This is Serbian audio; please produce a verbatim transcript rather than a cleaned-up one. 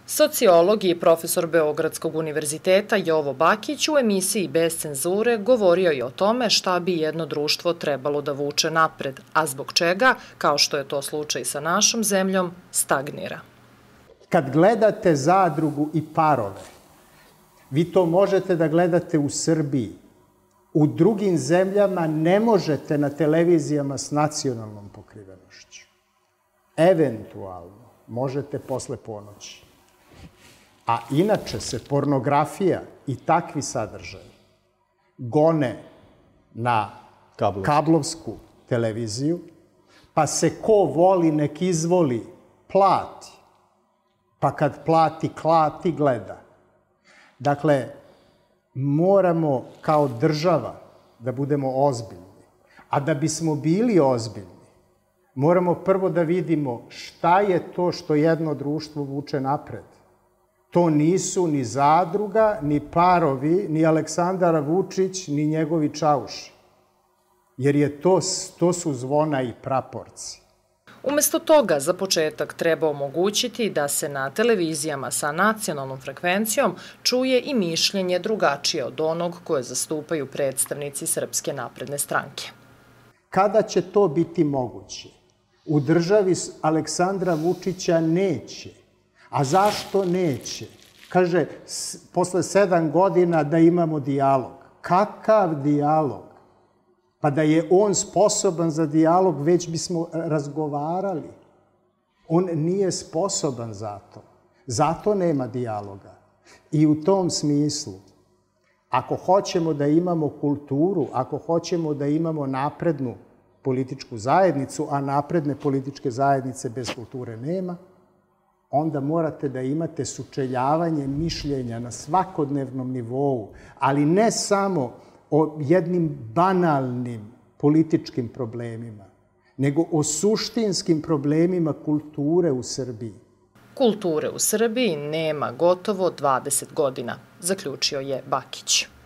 Sociolog i profesor Beogradskog univerziteta Jovo Bakić u emisiji Bez cenzure govorio je o tome šta bi jedno društvo trebalo da vuče napred, a zbog čega, kao što je to slučaj sa našom zemljom, stagnira. Kad gledate zadrugu i parove, vi to možete da gledate u Srbiji. U drugim zemljama ne možete na televizijama s nacionalnom pokrivenošću. Eventualno možete posle ponoći. A inače se pornografija i takvi sadržaji gone na kablovsku televiziju, pa se ko voli nek izvoli plati, pa kad plati klati gleda. Dakle, moramo kao država da budemo ozbiljni. A da bismo bili ozbiljni, moramo prvo da vidimo šta je to što jedno društvo vuče napred. To nisu ni zadruga, ni parovi, ni Aleksandar Vučić, ni njegovi čauši. Jer je to, to su zvona i praporci. Umesto toga, za početak treba omogućiti da se na televizijama sa nacionalnom frekvencijom čuje i mišljenje drugačije od onog koje zastupaju predstavnici Srpske napredne stranke. Kada će to biti moguće? U državi Aleksandra Vučića neće. A zašto neće? Kaže, posle sedam godina da imamo dijalog. Kakav dijalog? Pa da je on sposoban za dijalog, već bismo razgovarali. On nije sposoban za to. Zato nema dijaloga. I u tom smislu, ako hoćemo da imamo kulturu, ako hoćemo da imamo naprednu političku zajednicu, a napredne političke zajednice bez kulture nema, onda morate da imate sučeljavanje mišljenja na svakodnevnom nivou, ali ne samo o jednim banalnim političkim problemima, nego o suštinskim problemima kulture u Srbiji. Kulture u Srbiji nema gotovo dvadeset godina, zaključio je Bakić.